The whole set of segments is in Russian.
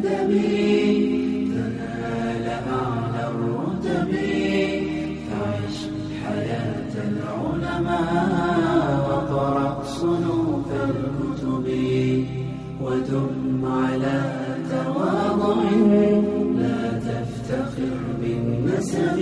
الأدب تنال أعلى الرتب فعش حياة العلماء وقرأ صنوف الكتب ودم على تواضع لا تفتخر بالنسب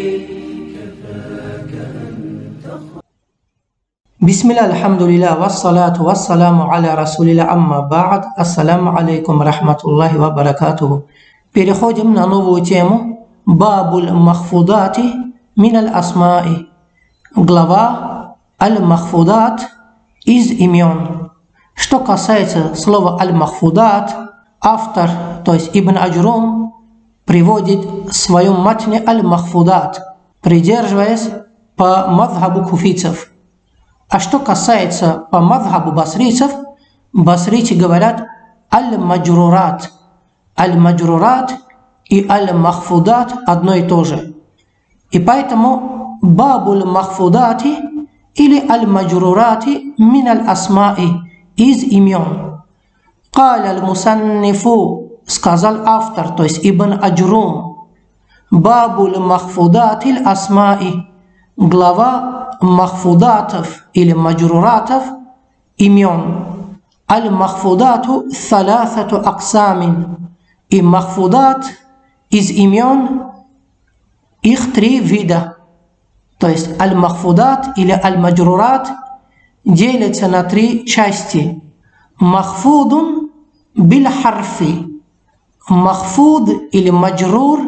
كفاك أن تخرج. Бисмилля, алхамдулилля, вассалату вассаламу аля расулилля, амма ба'д. Ассаламу алейкум рахматуллахи ва баракатуху. Переходим на новую тему. Бабуль махфудати мин аль-асмаи. Глава аль-махфудат из имен. Что касается слова аль-махфудат, автор, то есть Ибн Аджурум, приводит в своем матне аль-махфудат, придерживаясь по мазхабу куфийцев. А что касается по мазхабу басрийцев, басрийцы говорят аль-маджрурат. Аль-маджрурат и аль-махфудат одно и то же. И поэтому бабуль махфудати или аль-маджрурати мин аль-асмаи из имен. Каля аль-мусаннифу, сказал автор, то есть Ибн Аджурум, бабуль махфудати аль-асмаи, глава махфудатов или маджруратов имен. Аль-махфудату салясату аксамин. И махфудат из имен их 3 вида. То есть аль-махфудат или аль-маджрурат делятся на 3 части. Махфудун биль харфи. Махфуд или маджрур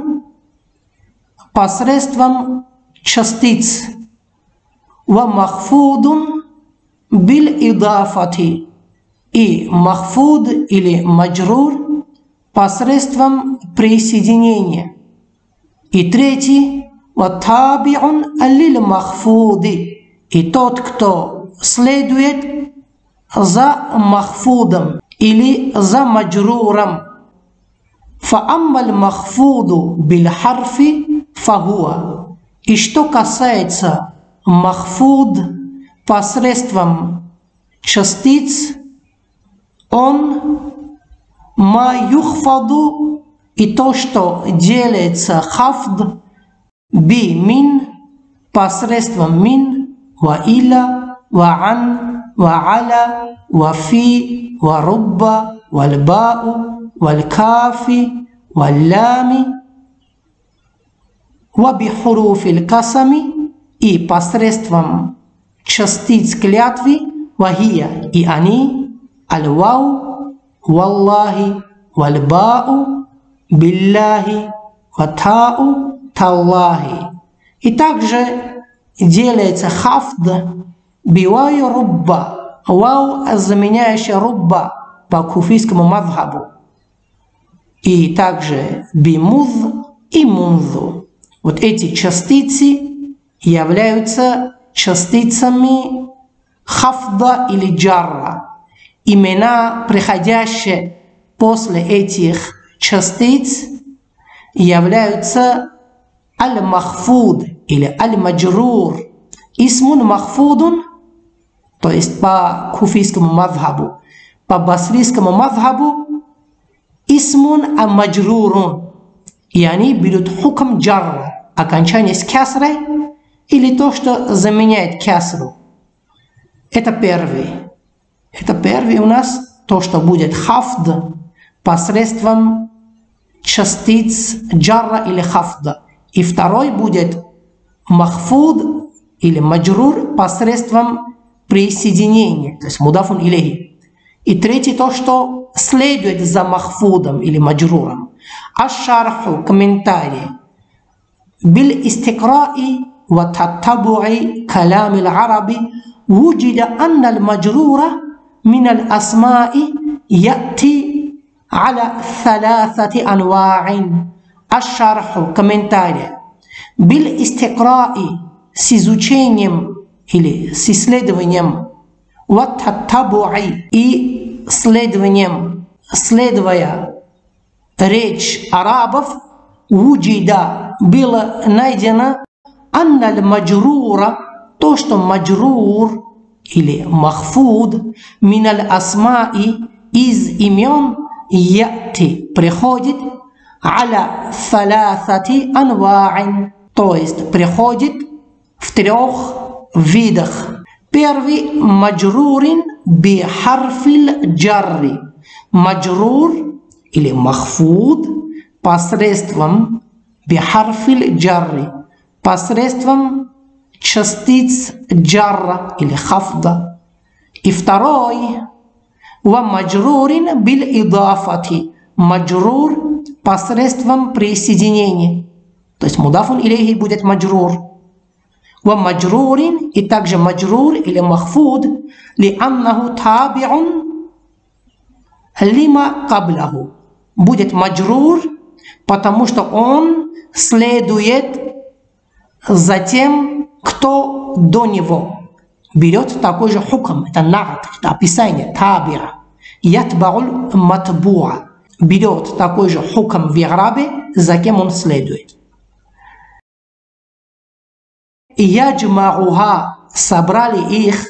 посредством частиц. Ва махфудун биль идафати. И махфуд или маджрур посредством присоединения. И третий ва табиун аллиль махфуди. И тот, кто следует за махфудом или за маджруром. Фа аммаль махфуду биль харфи фагуа. И что касается махфуд посредством частиц, он ма юхфаду, и то, что делается хафд би мин посредством мин, ва иля, ва ан, ва аля, ва фи, ва рубба, валь бау, валь кафи, валь лями, ва би хуруфиль касами, и посредством частиц клятвы, вахия, и они, аль-вау, валлахи, валь-бау, билляхи, ватау, таллахи. И также делается хафд биваю рубба, вау, заменяющая рубба по куфийскому мазхабу. И также бимуз и мунзу. Вот эти частицы являются частицами хафда или джарра. Имена, приходящие после этих частиц, являются аль-махфуд или аль-маджрур. Исмун махфудун, то есть по куфийскому мазхабу, по басрийскому мазхабу исмун амаджрурун. И они берут хукм джарра, окончание с кясрой, или то, что заменяет кясру. Это первый. Это первый у нас, то, что будет хафд посредством частиц джарра или хафда. И второй будет махфуд или маджрур посредством присоединения, то есть мудафун илейхи. И третий то, что следует за махфудом или маджруром. Аш-шарху, комментарий. Биль истикраи ва таттабуи калам аль-араби вуджида анна аль-маджрура мин аль-асмаи яти аля салясати анва'ин. Аш-шарху, комментарий. Биль истикраи, с изучением или с исследованием, ва таттабуи, и следованием, следуя речь арабов, вуджида, было найдено анна аль-маджрура, то, что маджрур или махфуд мин аль-асмаи из имен яти приходит, аля салясати анва'ин, то есть приходит в 3 видах. Первый маджрурин би харфил джарри. Маджрур или махфуд посредством би харфил джарри, посредством частиц джарра или хафда. И второй ва маджрурин бил идафати. Маджрур посредством присоединения. То есть мудафун илейхи будет маджрур. Ва маджрурин, и также маджрур или махфуд, ли аннаху табиун лима каблаху. Будет маджрур, потому что он следует за тем, кто до него. Берет такой же хукм, это на'ат, это описание, табиа. Ятба'уль матбуа. Берет такой же хукм в ирабе, за кем он следует. Яджма'уха, собрали их,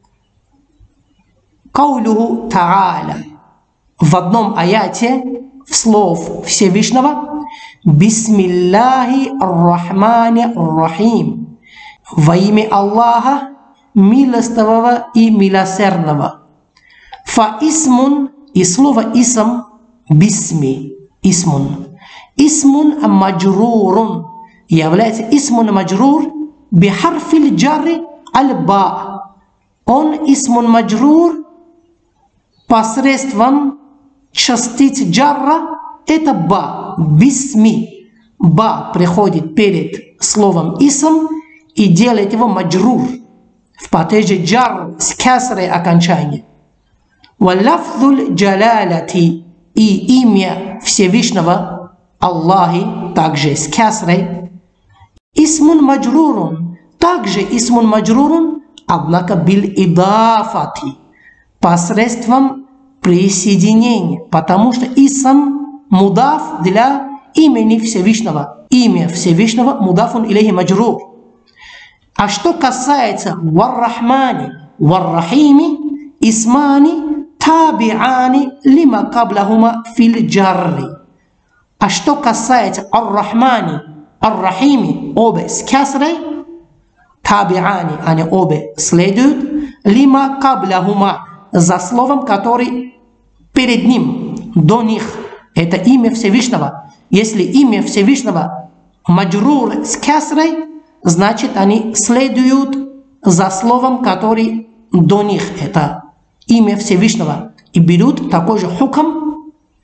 каулюху та'аля, в одном аяте, в слов Всевышнего, бисмиллахи ар-рахмани ар-рахим, во имя Аллаха, милостивого и милосердного. Фа исмун, и слово исм, бисми, исмун. Исмун маджрурун, является исмун маджрур бихарфил джарри аль-ба. Он исмун маджрур посредством частиц джарра, это ба, бисми. Ба приходит перед словом исм и делает его маджрур в падеже джар с касрой окончания. Валлафзуль джалаляти, и имя Всевышнего Аллахи также с касрой. Исмун маджрурун, также исмун маджрурун, однако бил идафати, посредством присоединения, потому что исм мудаф для имени Всевышнего. Имя Всевышнего мудафун илейхи маджрур. А что касается вар-рахмани, вар-рахими, исмани табиани лима каблахума фил джарри. А что касается ар-рахмани, ар-рахими, обе с касрой, табиани, они обе следуют, лима каблахума, за словом, который перед ним, до них, это имя Всевышнего. Если имя Всевышнего маджрур с касрой, значит, они следуют за словом, который до них, это имя Всевышнего, и берут такой же хукм,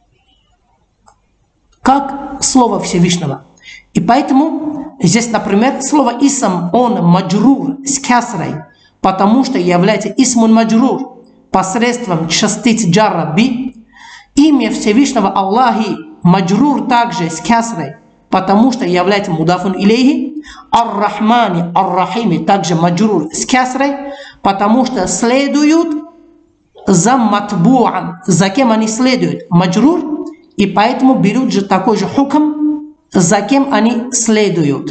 как слово Всевышнего. И поэтому здесь, например, слово исм, он маджрур с касрой, потому что является исмун маджрур посредством частиц джарра би. Имя Всевышнего Аллахи маджрур также с касрой, потому что является мудафун илейхи. Ар-рахмани, ар-рахими также маджрур с касрой, потому что следуют за матбу'ан, за кем они следуют, маджрур, и поэтому берут же такой же хукм, за кем они следуют.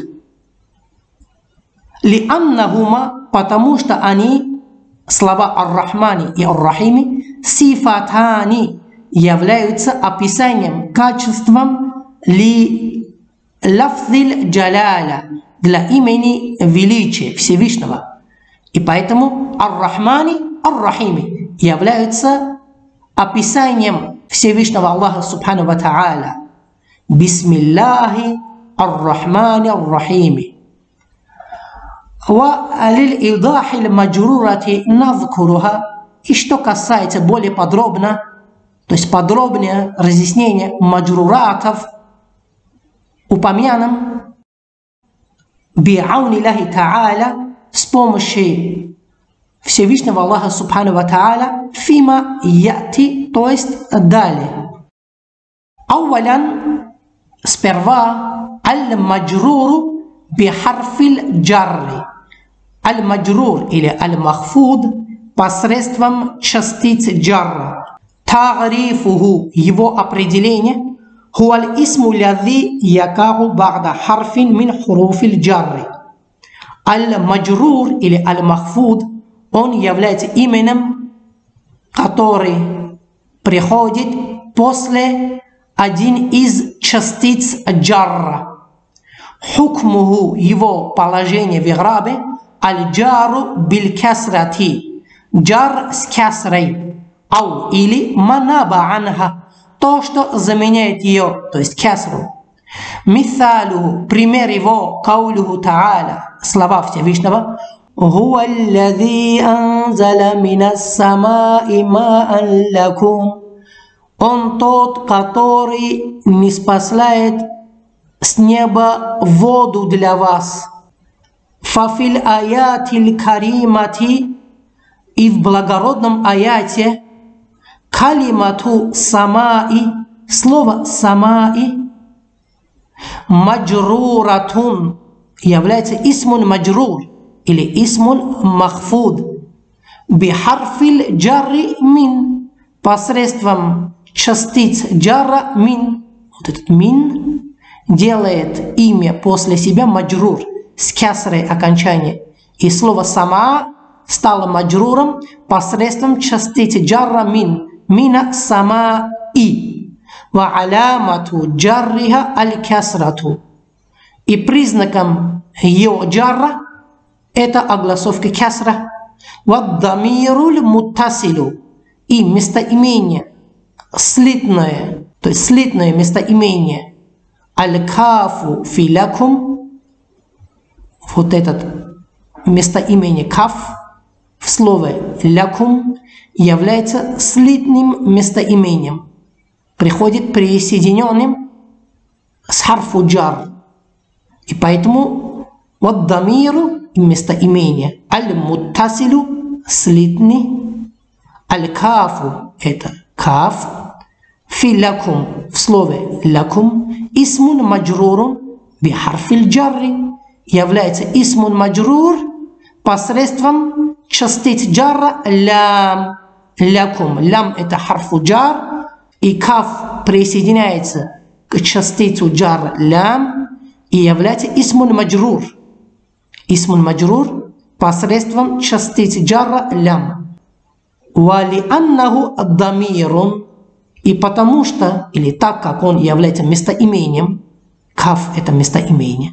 Ли аннахума, потому что они, слова ар-рахмани и ар-рахими, сифатани, являются описанием, качеством ли лафзиль джаляля, для имени величия Всевышнего. И поэтому ар-рахмани, ар-рахими являются описанием Всевышнего Аллаха Субхану ва Та'аля. Бисмиллахи ар-рахмани ар-рахими. Ва лиль-идахи маджрурати назкуруха. И что касается более подробно, то есть подробнее разъяснение маджруратов, упомянем би'ауни Аллахи Та'аля, с помощью Всевышнего Аллаха Субхану ва Та'аля, фима яти, то есть далее. Ауалян, сперва, аль-маджруру бихарфил джарри. Аль-маджрур или аль-махфуд посредством частиц джарра. Та'рифуху, его определение, хуаль исму лязи якаху бa'да харфин мин хуруфил джарри. Аль-маджрур или аль-махфуд, он является именем, который приходит после один из частиц джарра. Хукмуху, его положение в играбе, аль-джару биль-касрати, джар с касрой, ау или манаба анха, то, что заменяет ее, то есть касру. Мисалу, пример его, каулюху та'аля, слова Всевышнего, هو الذي أنزل من السماء ماء لكم. Он тот, который ниспослает с неба воду для вас. Фафиль аятиль каримати, и в благородном аяте калимату самаи, слово самаи, маджруратун является исмун маджрур или исмун махфуд бихарфиль джарри мин, посредством частиц джарра мин. Вот этот мин делает имя после себя маджрур с кясрой окончания. И слово сама стало маджруром посредством частицы джарра мин. Мина сама и. Ва алямату джарриха аль-кясрату. И признаком ее джарра это огласовка кясра. Ва дамируль муттасилу. И местоимение слитное, то есть слитное местоимение. Аль-кафу филякум. Вот этот местоимение каф в слове лякум является слитным местоимением. Приходит присоединенным с харфу джар. И поэтому вот дамиру местоимение. Аль-муттасилу слитный. Аль-кафу это каф. Филякум в слове лякум. Исмун маджрурун бихарфиль джарри. Является исмун маджрур посредством частиц джарра лям. Лякум. Лям это харфу джар. И каф присоединяется к частицу джарра лям и является исмун маджрур. Исмун маджрур посредством частицы джарра лям. Вали аннаху дамирун. И потому что, или так как он является местоимением, каф это местоимение.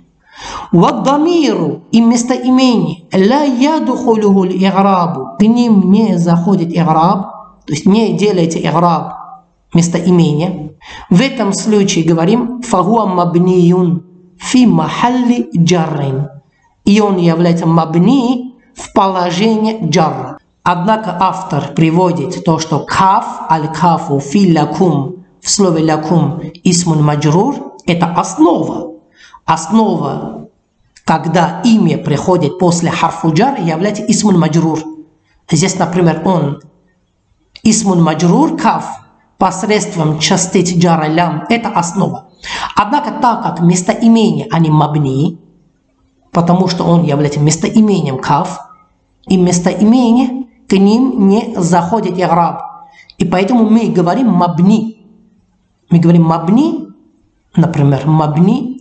Ваддамиру и местоимение ла ядхулуху л-играбу, к ним не заходит играб, то есть не делается играб местоимение. В этом случае говорим фахуа мабниюн фи махалли джаррин, и он является мабни в положении джарра. Однако автор приводит то, что каф аль-кафу фи лякум в слове лякум исмун маджрур это основа. Основа, когда имя приходит после харфу джар, является исмун маджрур. Здесь, например, он исмун маджрур каф посредством частиц джара лям, это основа. Однако, так как местоимение, а не мабни, потому что он является местоимением каф, и местоимение к ним не заходит играб. И поэтому мы говорим мабни. Мы говорим мабни, например, мабни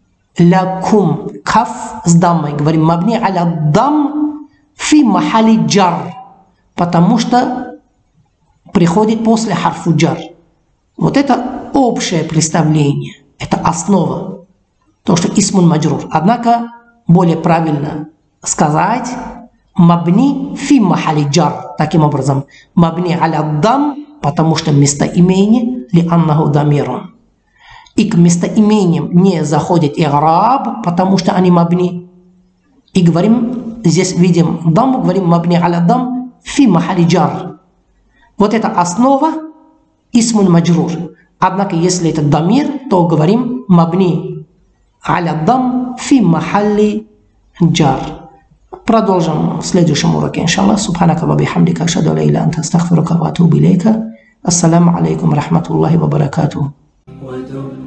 лякум каф с даммой. Говорим мабни аля дам фи махали джар, потому что приходит после харфу джар. Вот это общее представление, это основа, то, что исмун маджрур. Однако более правильно сказать мабни фи махали джар. Таким образом, мабни аля дам, потому что местоимение ли аннаху дамирун. И к местоимениям не заходит играб, потому что они мабни. И говорим, здесь видим дам, говорим мабни аля дам фи махали джар. Вот это основа исмун маджрур. Однако, если это дамир, то говорим мабни аля дам фи махали джар. Продолжим в следующем уроке, иншаллах. Субханака ва бихамдика, ашхаду ан ла иляха анта, астагфирука ва атубу илейка. Ассаламу алейкум ва рахматуллахи ва баракатуху.